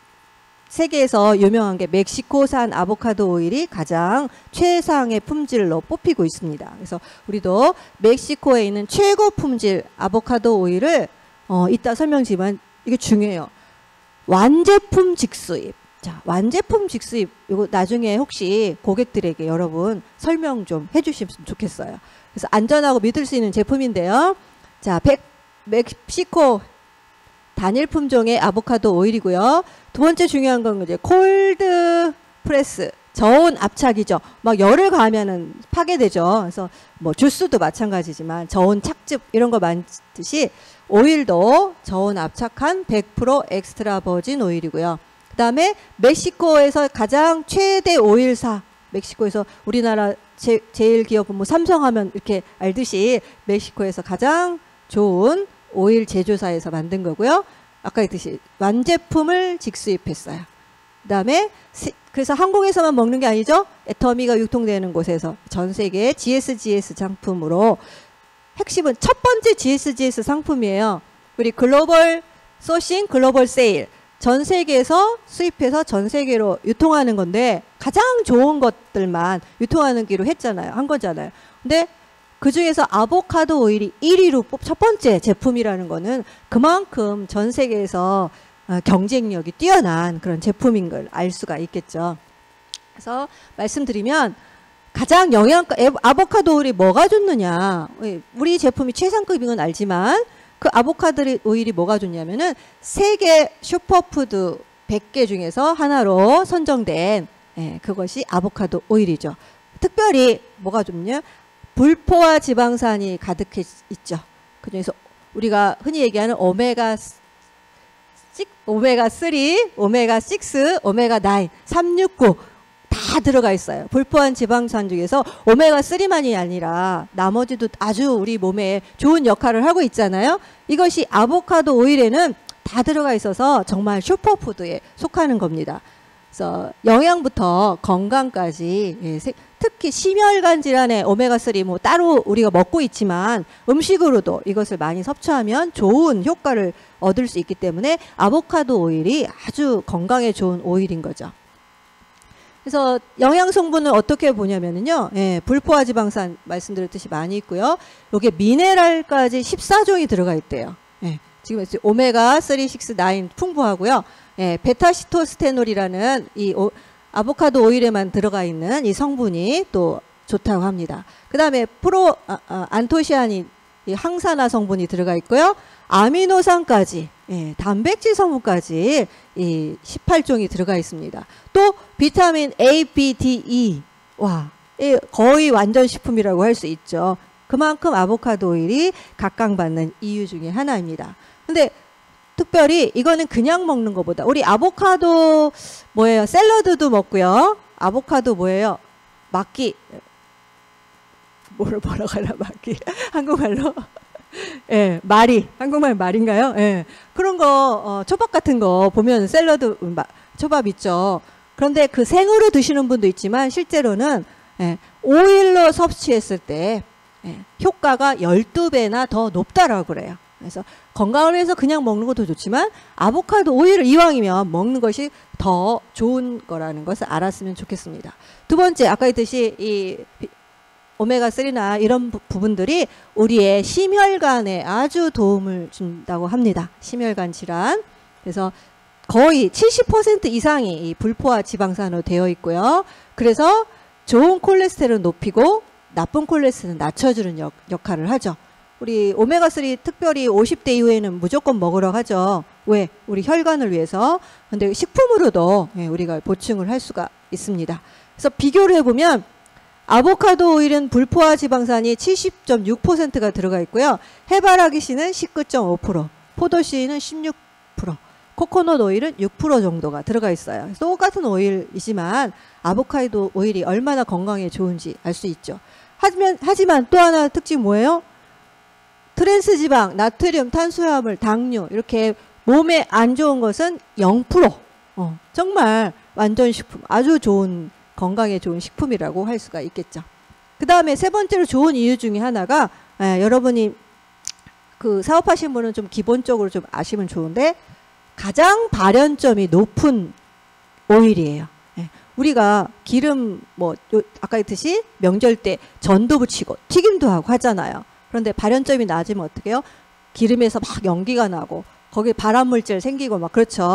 세계에서 유명한 게 멕시코산 아보카도 오일이 가장 최상의 품질로 뽑히고 있습니다. 그래서 우리도 멕시코에 있는 최고 품질 아보카도 오일을 어, 이따 설명지만 이게 중요해요. 완제품 직수입. 자, 완제품 직수입, 이거 나중에 혹시 고객들에게 여러분 설명 좀 해주시면 좋겠어요. 그래서 안전하고 믿을 수 있는 제품인데요. 자, 백, 멕시코 단일 품종의 아보카도 오일이고요. 두 번째 중요한 건 이제 콜드 프레스, 저온 압착이죠. 막 열을 가하면은 파괴되죠. 그래서 뭐 주스도 마찬가지지만 저온 착즙 이런 거 많듯이 오일도 저온 압착한 백 퍼센트 엑스트라 버진 오일이고요. 그 다음에 멕시코에서 가장 최대 오일사, 멕시코에서 우리나라 제, 제일 기업은 뭐 삼성하면 이렇게 알듯이 멕시코에서 가장 좋은 오일 제조사에서 만든 거고요. 아까 했듯이 완제품을 직수입했어요. 그 다음에 그래서 한국에서만 먹는 게 아니죠. 애터미가 유통되는 곳에서 전 세계 지에스지에스 상품으로 핵심은 첫 번째 지에스지에스 상품이에요. 우리 글로벌 소싱, 글로벌 세일. 전 세계에서 수입해서 전 세계로 유통하는 건데 가장 좋은 것들만 유통하는 기로 했잖아요. 한 거잖아요. 근데 그 중에서 아보카도 오일이 일 위로 뽑, 첫 번째 제품이라는 거는 그만큼 전 세계에서 경쟁력이 뛰어난 그런 제품인 걸 알 수가 있겠죠. 그래서 말씀드리면 가장 영양가, 아보카도 오일이 뭐가 좋느냐. 우리 제품이 최상급인 건 알지만 그 아보카도 오일이 뭐가 좋냐면은 세계 슈퍼푸드 백 개 중에서 하나로 선정된 예, 그것이 아보카도 오일이죠. 특별히 뭐가 좋냐? 불포화 지방산이 가득해 있죠. 그중에서 우리가 흔히 얘기하는 오메가 오메가 쓰리, 오메가 식스, 오메가 나인, 삼육구 다 들어가 있어요. 불포화 지방산 중에서 오메가 쓰리만이 아니라 나머지도 아주 우리 몸에 좋은 역할을 하고 있잖아요. 이것이 아보카도 오일에는 다 들어가 있어서 정말 슈퍼푸드에 속하는 겁니다. 그래서 영양부터 건강까지, 예, 특히 심혈관 질환의 오메가 쓰리 뭐 따로 우리가 먹고 있지만 음식으로도 이것을 많이 섭취하면 좋은 효과를 얻을 수 있기 때문에 아보카도 오일이 아주 건강에 좋은 오일인 거죠. 그래서 영양 성분을 어떻게 보냐면요, 예, 불포화 지방산 말씀드렸듯이 많이 있고요. 여기에 미네랄까지 십사 종이 들어가 있대요. 예, 지금 오메가 쓰리, 식스, 나인 풍부하고요. 예, 베타시토스테놀이라는 이 오, 아보카도 오일에만 들어가 있는 이 성분이 또 좋다고 합니다. 그 다음에 프로 아, 아, 안토시아닌 이 항산화 성분이 들어가 있고요. 아미노산까지, 예, 단백질 성분까지 이 십팔 종이 들어가 있습니다. 또 비타민 A, B, D, E, 와, 거의 완전 식품이라고 할 수 있죠. 그만큼 아보카도 오일이 각광받는 이유 중에 하나입니다. 근데 특별히 이거는 그냥 먹는 것보다 우리 아보카도 뭐예요? 샐러드도 먹고요. 아보카도 뭐예요? 막기. 뭐를 뭐라고 하나 막기. 한국말로? 예, 말이. 한국말 말인가요? 예. 그런 거, 어, 초밥 같은 거 보면 샐러드, 마, 초밥 있죠. 그런데 그 생으로 드시는 분도 있지만 실제로는, 예, 오일로 섭취했을 때, 예, 효과가 열두 배나 더 높다라고 그래요. 그래서 건강을 위해서 그냥 먹는 것도 좋지만 아보카도 오일을 이왕이면 먹는 것이 더 좋은 거라는 것을 알았으면 좋겠습니다. 두 번째, 아까 했듯이 이 오메가 쓰리나 이런 부, 부분들이 우리의 심혈관에 아주 도움을 준다고 합니다. 심혈관 질환. 그래서 거의 칠십 퍼센트 이상이 이 불포화 지방산으로 되어 있고요. 그래서 좋은 콜레스테롤을 높이고 나쁜 콜레스테롤을 낮춰주는 역, 역할을 하죠. 우리 오메가 쓰리 특별히 오십 대 이후에는 무조건 먹으러 하죠. 왜? 우리 혈관을 위해서. 근데 식품으로도, 예, 우리가 보충을 할 수가 있습니다. 그래서 비교를 해보면 아보카도 오일은 불포화 지방산이 칠십 점 육 퍼센트가 들어가 있고요. 해바라기씨는 십구 점 오 퍼센트, 포도씨는 십육 퍼센트, 코코넛 오일은 육 퍼센트 정도가 들어가 있어요. 똑같은 오일이지만 아보카도 오일이 얼마나 건강에 좋은지 알 수 있죠. 하지만, 하지만 또 하나 특징 뭐예요? 트랜스지방, 나트륨, 탄수화물, 당류 이렇게 몸에 안 좋은 것은 영 퍼센트. 어, 정말 완전 식품, 아주 좋은 건강에 좋은 식품이라고 할 수가 있겠죠. 그 다음에 세 번째로 좋은 이유 중에 하나가, 에, 여러분이 그 사업하시는 분은 좀 기본적으로 좀 아시면 좋은데 가장 발연점이 높은 오일이에요. 예, 우리가 기름 뭐 요, 아까 했듯이 명절 때 전도 부치고 튀김도 하고 하잖아요. 그런데 발연점이 낮으면 어떻게 해요? 기름에서 막 연기가 나고 거기에 발암물질 생기고 막 그렇죠.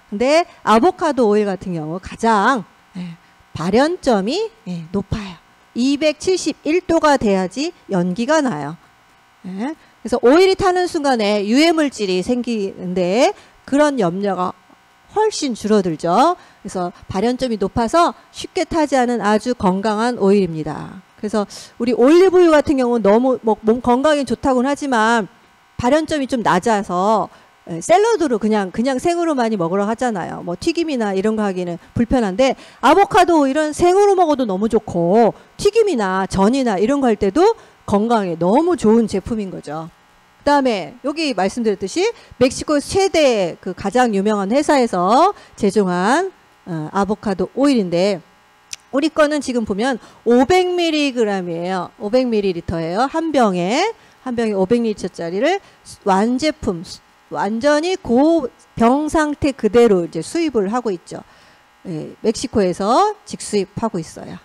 근데 아보카도 오일 같은 경우 가장 예, 발연점이 예, 높아요. 이백칠십일 도가 돼야지 연기가 나요. 예, 그래서 오일이 타는 순간에 유해물질이 생기는데 그런 염려가 훨씬 줄어들죠. 그래서 발연점이 높아서 쉽게 타지 않은 아주 건강한 오일입니다. 그래서 우리 올리브유 같은 경우는 너무 뭐 몸 건강에 좋다고는 하지만 발연점이 좀 낮아서 샐러드로 그냥 그냥 생으로 많이 먹으러 하잖아요. 뭐 튀김이나 이런 거 하기는 불편한데 아보카도 오일은 생으로 먹어도 너무 좋고 튀김이나 전이나 이런 거 할 때도 건강에 너무 좋은 제품인 거죠. 그다음에 여기 말씀드렸듯이 멕시코 최대 그 가장 유명한 회사에서 제조한 어, 아보카도 오일인데 우리 거는 지금 보면 오백 밀리그램이에요. 오백 밀리리터예요. 한 병에 한 병에 오백 밀리리터짜리를 완제품 완전히 고병 상태 그대로 이제 수입을 하고 있죠. 예, 멕시코에서 직수입하고 있어요.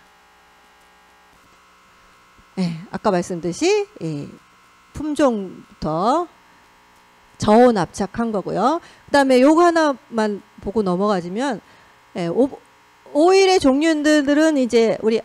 예, 아까 말씀드렸듯이 예, 품종부터 저온 압착한 거고요. 그 다음에 요거 하나만 보고 넘어가지면 예, 오, 오일의 종류들은 이제 우리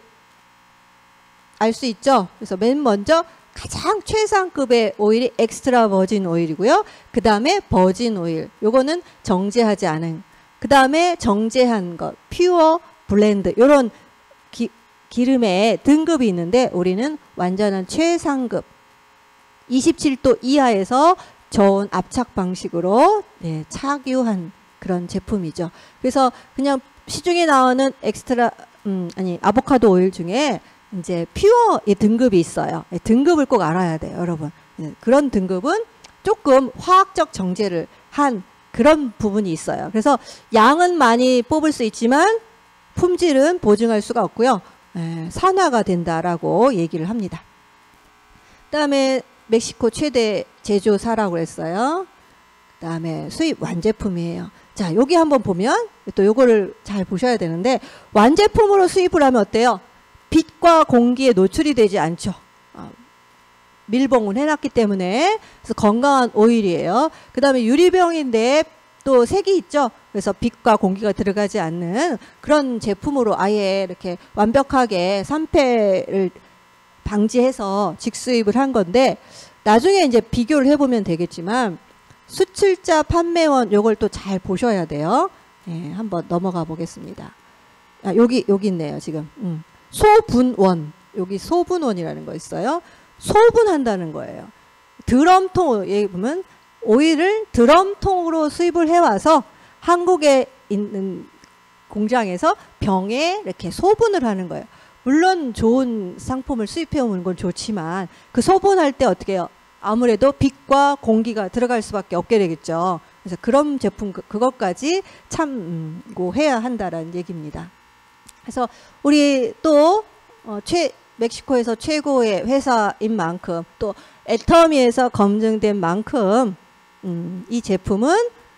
알 수 있죠. 그래서 맨 먼저 가장 최상급의 오일이 엑스트라 버진 오일이고요. 그 다음에 버진 오일, 요거는 정제하지 않은, 그 다음에 정제한 것, 퓨어 블렌드, 요런 기, 기름의 등급이 있는데 우리는 완전한 최상급 이십칠 도 이하에서 저온 압착 방식으로 네, 착유한 그런 제품이죠. 그래서 그냥 시중에 나오는 엑스트라 음, 아니 아보카도 오일 중에 이제 퓨어의 등급이 있어요. 네, 등급을 꼭 알아야 돼요, 여러분. 네, 그런 등급은 조금 화학적 정제를 한 그런 부분이 있어요. 그래서 양은 많이 뽑을 수 있지만 품질은 보증할 수가 없고요. 네, 산화가 된다라고 얘기를 합니다. 그다음에 멕시코 최대 제조사라고 했어요. 그다음에 수입 완제품이에요. 자, 여기 한번 보면 또 요거를 잘 보셔야 되는데 완제품으로 수입을 하면 어때요? 빛과 공기에 노출이 되지 않죠. 어, 밀봉을 해놨기 때문에 그래서 건강한 오일이에요. 그 다음에 유리병인데 또 색이 있죠. 그래서 빛과 공기가 들어가지 않는 그런 제품으로 아예 이렇게 완벽하게 산패를 방지해서 직수입을 한 건데 나중에 이제 비교를 해보면 되겠지만 수출자 판매원 요걸 또 잘 보셔야 돼요. 예, 한번 넘어가 보겠습니다. 아, 여기 여기 있네요 지금. 음. 소분원, 여기 소분원이라는 거 있어요. 소분한다는 거예요. 드럼통에 보면 오일을 드럼통으로 수입을 해와서 한국에 있는 공장에서 병에 이렇게 소분을 하는 거예요. 물론 좋은 상품을 수입해 오는 건 좋지만 그 소분할 때 어떻게 해요? 아무래도 빛과 공기가 들어갈 수밖에 없게 되겠죠. 그래서 그런 제품 그, 그것까지 참고해야 한다라는 얘기입니다. 그래서 우리 또 어, 최, 멕시코에서 최고의 회사인 만큼 또 애터미에서 검증된 만큼 음, 이 제품은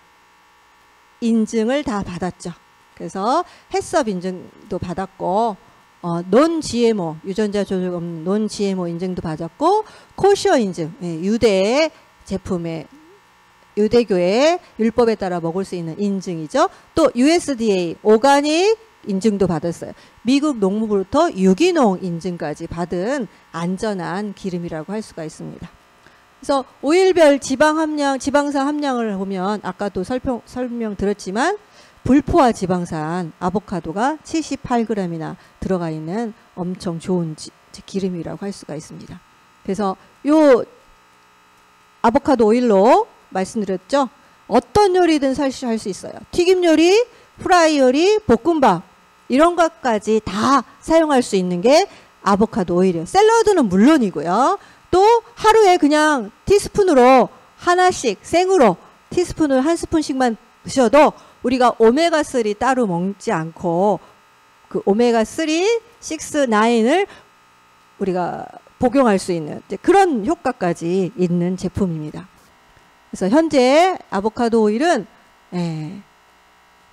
인증을 다 받았죠. 그래서 햇섭 인증도 받았고 어, 논 지엠오 유전자 조작 없는 논 지엠오 인증도 받았고 코셔 인증 예, 유대 제품의 유대교의 율법에 따라 먹을 수 있는 인증이죠. 또 유에스디에이 오가닉 인증도 받았어요. 미국 농무부로부터 유기농 인증까지 받은 안전한 기름이라고 할 수가 있습니다. 그래서 오일별 지방 함량, 지방산 함량을 보면 아까도 설명, 설명 드렸지만 불포화 지방산 아보카도가 칠십팔 그램이나 들어가 있는 엄청 좋은 지, 기름이라고 할 수가 있습니다. 그래서 요 아보카도 오일로 말씀드렸죠. 어떤 요리든 사실 할 수 있어요. 튀김 요리, 프라이 요리, 볶음밥 이런 것까지 다 사용할 수 있는 게 아보카도 오일이에요. 샐러드는 물론이고요. 또 하루에 그냥 티스푼으로 하나씩 생으로 티스푼을 한 스푼씩만 드셔도 우리가 오메가삼 따로 먹지 않고 그 오메가삼, 육, 구를 우리가 복용할 수 있는 그런 효과까지 있는 제품입니다. 그래서 현재 아보카도 오일은 예,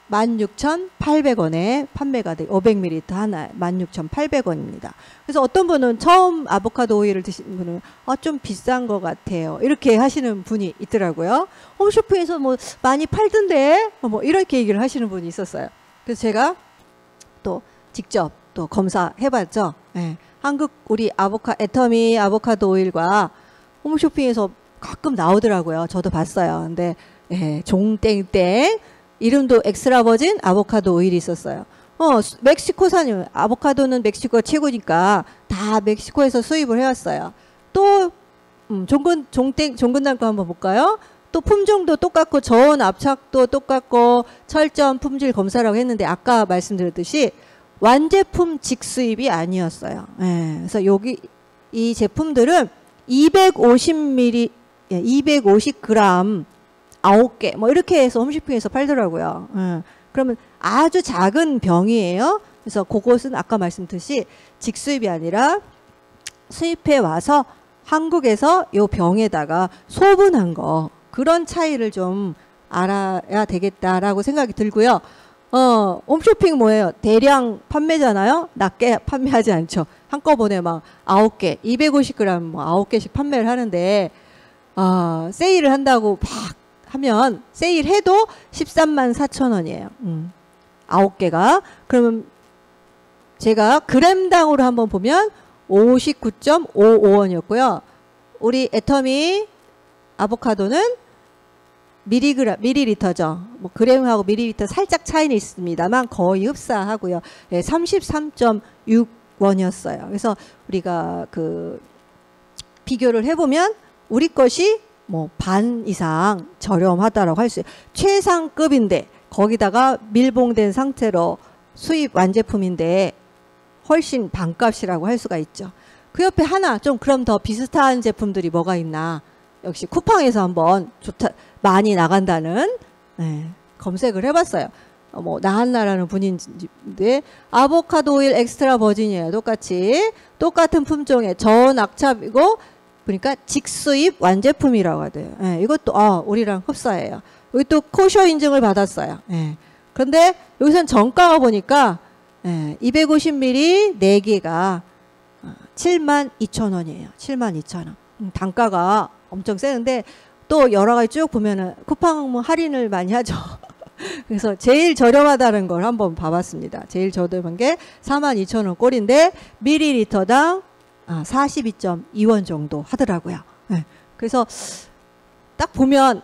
만 육천팔백 원에 판매가 돼. 오백 밀리리터 하나에 만 육천팔백 원입니다. 그래서 어떤 분은 처음 아보카도 오일을 드시는 분은 아, 좀 비싼 것 같아요. 이렇게 하시는 분이 있더라고요. 홈쇼핑에서 뭐 많이 팔던데 뭐 이렇게 얘기를 하시는 분이 있었어요. 그래서 제가 또 직접 또 검사해봤죠. 예. 한국 우리 아보카 애터미 아보카도 오일과 홈쇼핑에서 가끔 나오더라고요. 저도 봤어요. 근데 예, 종땡땡 이름도 엑스트라 버진 아보카도 오일이 있었어요. 어, 멕시코산 아보카도는 멕시코가 최고니까 다 멕시코에서 수입을 해왔어요. 또 음, 종근 종땡 종근당 거 한번 볼까요? 또 품종도 똑같고 저온 압착도 똑같고 철저한 품질 검사라고 했는데 아까 말씀드렸듯이 완제품 직수입이 아니었어요. 예, 그래서 여기 이 제품들은 이백오십 밀리리터, 예, 이백오십 그램 아홉 개 뭐 이렇게 해서 홈쇼핑에서 팔더라고요. 예, 그러면 아주 작은 병이에요. 그래서 그것은 아까 말씀드렸듯이 직수입이 아니라 수입해 와서 한국에서 요 병에다가 소분한 거 그런 차이를 좀 알아야 되겠다라고 생각이 들고요. 어, 홈쇼핑 뭐예요? 대량 판매잖아요? 낮게 판매하지 않죠. 한꺼번에 막 아홉 개, 이백오십 그램 뭐 아홉 개씩 판매를 하는데, 어, 세일을 한다고 막 하면, 세일해도 십삼만 사천 원이에요. 음, 아홉 개가. 그러면 제가 그램당으로 한번 보면 오십구 점 오오 원이었고요. 우리 애터미 아보카도는 미리그램, 미리리터죠. 뭐 그램하고 미리리터 살짝 차이는 있습니다만 거의 흡사하고요. 네, 삼십삼 점 육 원이었어요. 그래서 우리가 그 비교를 해보면 우리 것이 뭐 반 이상 저렴하다라고 할 수 있어요. 최상급인데 거기다가 밀봉된 상태로 수입 완제품인데 훨씬 반값이라고 할 수가 있죠. 그 옆에 하나 좀 그럼 더 비슷한 제품들이 뭐가 있나. 역시 쿠팡에서 한번 좋다 많이 나간다는 네, 검색을 해봤어요. 어, 뭐 나한나라는 분인데 아보카도 오일 엑스트라 버진이에요. 똑같이 똑같은 품종의 저온 악찹이고 보니까 직수입 완제품이라고 하대요. 네, 이것도 어, 우리랑 흡사해요. 여기 또 코쇼 인증을 받았어요. 네. 그런데 여기선 정가가 보니까 네, 이백오십 밀리리터 네 개가 칠만 이천 원이에요. 칠만 이천 원. 음, 단가가 엄청 세는데 또 여러 가지 쭉 보면은 쿠팡 뭐 할인을 많이 하죠. 그래서 제일 저렴하다는 걸 한번 봐봤습니다. 제일 저렴한 게 사만 이천 원 꼴인데 밀리리터당 아, 사십이 점 이 원 정도 하더라고요. 네. 그래서 딱 보면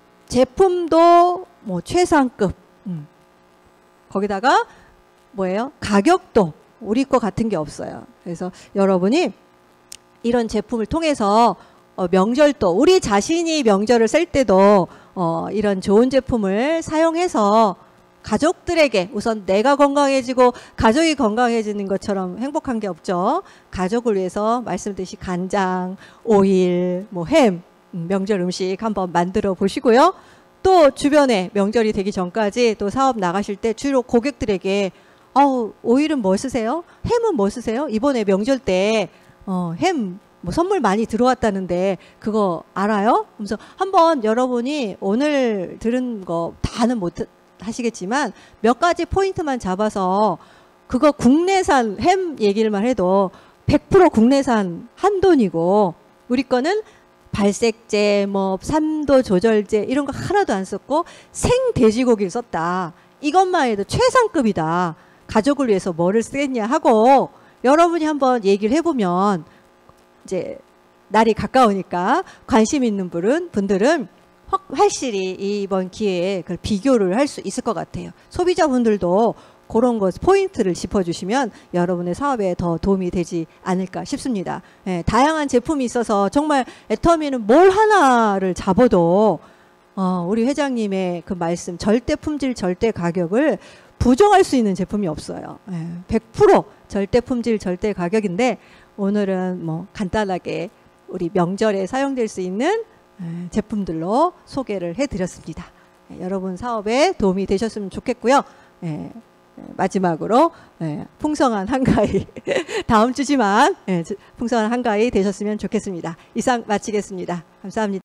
제품도 뭐 최상급 음. 거기다가 뭐예요? 가격도 우리 거 같은 게 없어요. 그래서 여러분이 이런 제품을 통해서 어, 명절도 우리 자신이 명절을 쓸 때도 어, 이런 좋은 제품을 사용해서 가족들에게 우선 내가 건강해지고 가족이 건강해지는 것처럼 행복한 게 없죠. 가족을 위해서 말씀드린 간장, 오일, 뭐 햄, 명절 음식 한번 만들어 보시고요. 또 주변에 명절이 되기 전까지 또 사업 나가실 때 주로 고객들에게 어우, 오일은 뭐 쓰세요? 햄은 뭐 쓰세요? 이번에 명절 때 어, 햄 뭐 선물 많이 들어왔다는데 그거 알아요? 그래서 한번 여러분이 오늘 들은 거 다는 못 하시겠지만 몇 가지 포인트만 잡아서 그거 국내산 햄 얘기를만 해도 백 퍼센트 국내산 한돈이고 우리 거는 발색제, 뭐 삼도 조절제 이런 거 하나도 안 썼고 생 돼지고기를 썼다. 이것만 해도 최상급이다. 가족을 위해서 뭐를 쓰겠냐 하고 여러분이 한번 얘기를 해보면 이제 날이 가까우니까 관심 있는 분은 분들은 확실히 이번 기회에 그걸 비교를 할 수 있을 것 같아요. 소비자분들도 그런 것 포인트를 짚어주시면 여러분의 사업에 더 도움이 되지 않을까 싶습니다. 예, 다양한 제품이 있어서 정말 애터미는 뭘 하나를 잡아도 어, 우리 회장님의 그 말씀 절대 품질 절대 가격을 부정할 수 있는 제품이 없어요. 예, 백 퍼센트 절대 품질 절대 가격인데 오늘은 뭐 간단하게 우리 명절에 사용될 수 있는 제품들로 소개를 해드렸습니다. 여러분 사업에 도움이 되셨으면 좋겠고요. 예, 마지막으로 예, 풍성한 한가위 다음 주지만 예, 풍성한 한가위 되셨으면 좋겠습니다. 이상 마치겠습니다. 감사합니다.